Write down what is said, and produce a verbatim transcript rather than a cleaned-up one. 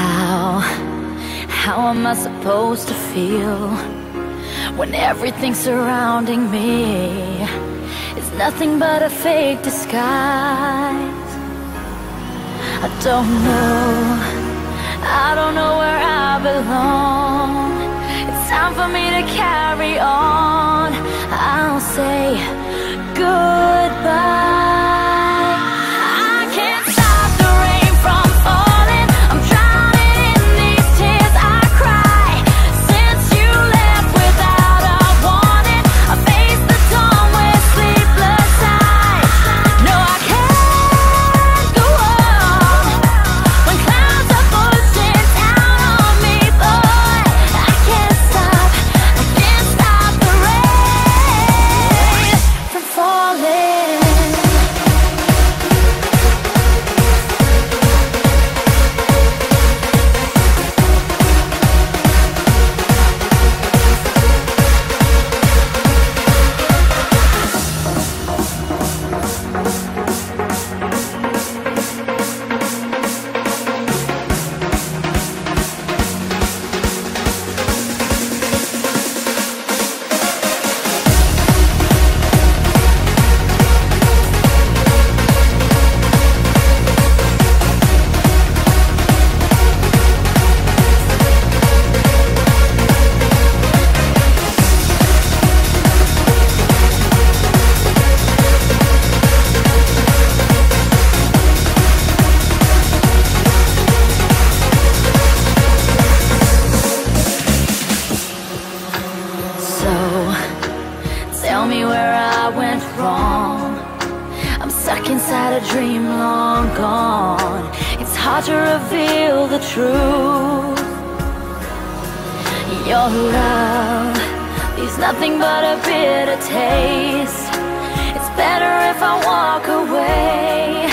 How, how am I supposed to feel when everything surrounding me is nothing but a fake disguise? I don't know, I don't know where I belong. It's time for me to carry on. I'll say goodbye. Tell me where I went wrong. I'm stuck inside a dream long gone. It's hard to reveal the truth. Your love leaves nothing but a bitter taste. It's better if I walk away.